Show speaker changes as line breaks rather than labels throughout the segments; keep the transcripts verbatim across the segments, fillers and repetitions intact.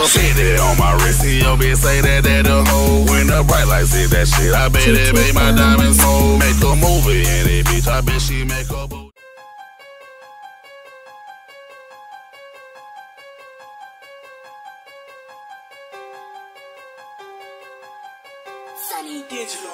Shit that on my wrist, see your bitch say that that the hoe. When the bright lights hit that shit, I bet it make my diamonds mold. Make a movie in it, bitch, I bet she make a boo.
Sunny Digital.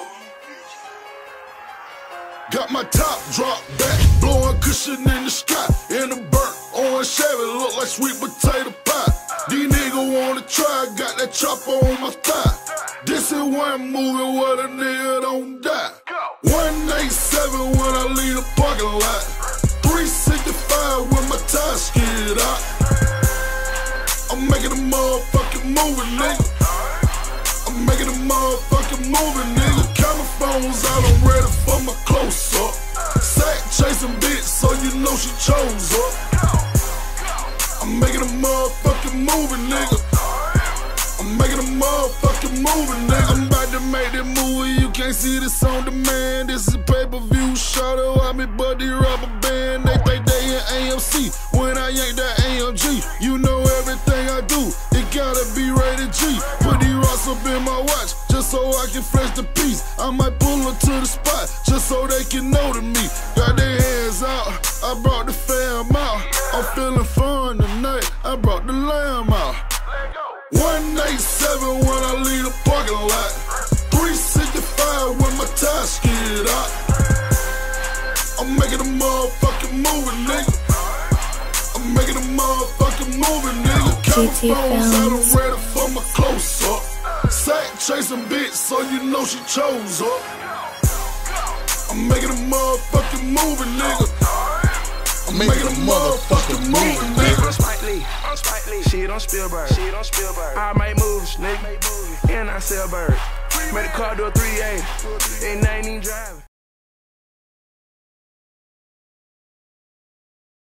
Got my top drop back, blowing cushion in the sky. In a burnt orange Chevy, look like sweet potato pie. These niggas wanna try, got that chopper on my thigh. This is one movie where the nigga don't die. one eighty-seven when I leave the parking lot. three sixty-five when my tires skid out. I'm making a motherfucking movie, nigga. I'm making a motherfucking movie, nigga. Camera phones out, I'm ready for my close-up. Sack chasing bitch, so you know she chose up. I'm making a motherfucking movie, nigga. I'm making a motherfucking movie, nigga. I'm about to make that movie, you can't see this on demand. This is a pay-per-view, shout out me buddy rubber band. They think they in A M C, when I yank that A M G. You know everything I do, it gotta be rated G. Put these rocks up in my watch, just so I can flex the piece. I might pull her to the spot, just so they can know to me. Got their hands out, I brought the fam out. I'm feeling fun tonight, I brought the lamb out. one eighty-seven when I leave the parking lot. three sixty-five when my tires skid out. I'm making a motherfucking movie, nigga. I'm making a motherfucking movie, nigga. Camera phones out, I'm ready for my close-up. Sack chasing bitch, so you know she chose up. I'm making a motherfucking movie, nigga. I'm making a motherfucking movie, nigga.
I'm Spike Lee, I'm Spike Lee. Shit on Spielberg, shit on Spielberg. I make moves, nigga, and I sell birds. Made a car do a three eighty, and I ain't even driving.